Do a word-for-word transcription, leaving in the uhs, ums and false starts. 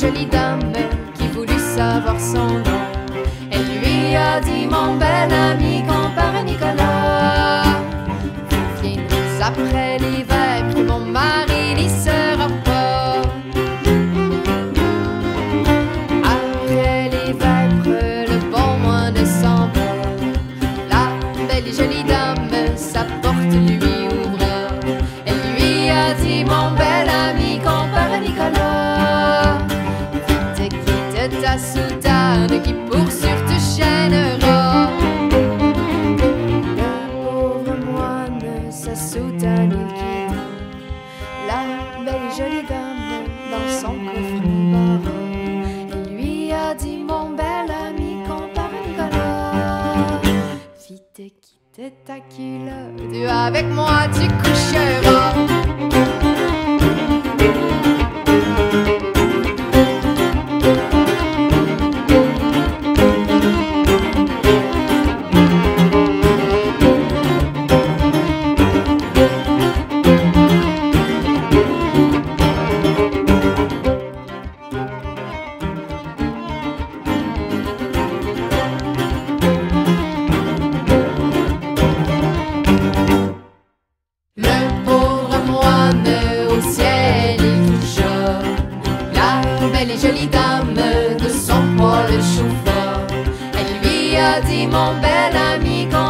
jolie dame qui voulut savoir son nom. Elle lui a dit: mon bel ami, compère Nicolas, vous viendrez après l'hiver, que mon mari n'y sera pas. Après l'hiver, le bon mois de s'en va. La belle et jolie dame, sa porte lui ouvra. Elle lui a dit: mon bel ami, compère Nicolas, vite quitte ta soutane qui pour sûr te chaînera. Le pauvre moine, sa soutane il quitta. La belle et jolie dame dans son coffre barra. Elle lui a dit: mon bel ami, compère Nicolas, vite quitte ta culotte, avec moi tu coucheras. Et jolie dame de son poil chauffa. Elle lui a dit: mon bel ami,